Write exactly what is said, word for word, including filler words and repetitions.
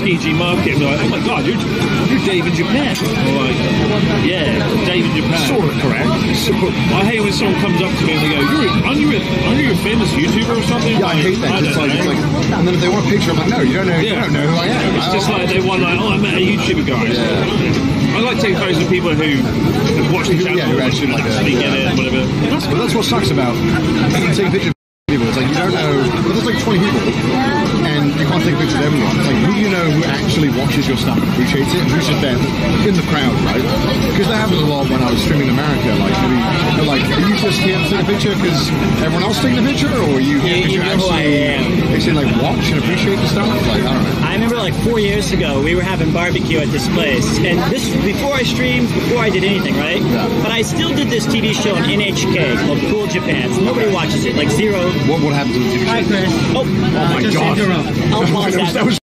Ski G market and be like, oh my god, you're, you're Dave in Japan. Or like, yeah, Dave in Japan. Sort of correct. Sort of. I hate when someone comes up to me and they go, you're, aren't, you a, aren't you a famous YouTuber or something? Yeah, I hate that. It's like, it's like, and then if they want a picture, I'm like, no, you don't know, yeah. you don't know who I am. It's just like they want like, oh, I met a YouTuber guy. Yeah. I like taking photos of people who have watched the channel, yeah, who actually like actually get it, whatever. That's, but that's what sucks about taking pictures of people. It's like you don't know. Well, there's like twenty people, and you can't take a picture of everyone. It's like, who do you know who actually watches your stuff and appreciates it, and who's just there in the crowd, right? Because that happens a lot when I was streaming in America. Like, maybe, they're like, are you just here to take a picture because everyone else taking a picture, or are you here because you, you know actually, actually like watch and appreciate the stuff? Like, I don't know. I remember like four years ago, we were having barbecue at this place, and this before I streamed, before I did anything, right? Yeah. But I still did this T V show on N H K called Cool Japan. So nobody watches it, like zero. What what happened to the T V show? Hi, Chris. Oh, oh my just god! interrupt. I'll pause that. that was